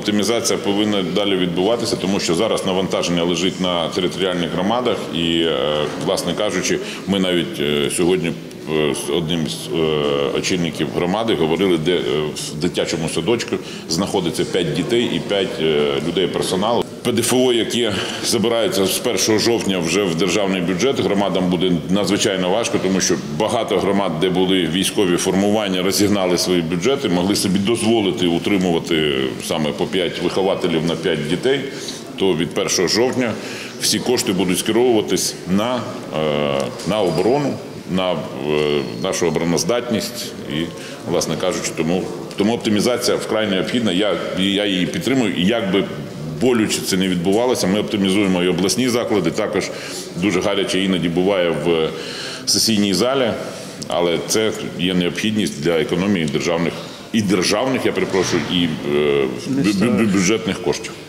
Оптимізація повинна далі відбуватися, тому що зараз навантаження лежить на територіальних громадах і, власне кажучи, ми навіть сьогодні з одним з очільників громади говорили, де в дитячому садочку знаходиться 5 дітей і 5 людей персоналу. ПДФО, яке забирається з 1 жовтня вже в державний бюджет, громадам буде надзвичайно важко, тому що багато громад, де були військові формування, розігнали свої бюджети, могли собі дозволити утримувати саме по 5 вихователів на 5 дітей, то від 1 жовтня всі кошти будуть скеровуватись на оборону, на нашу обороноздатність і, власне кажучи, тому оптимізація вкрай необхідна, я її підтримую, і як би болюче це не відбувалося, ми оптимізуємо і обласні заклади, також дуже гаряче іноді буває в сесійній залі, але це є необхідність для економії державних, і бюджетних коштів.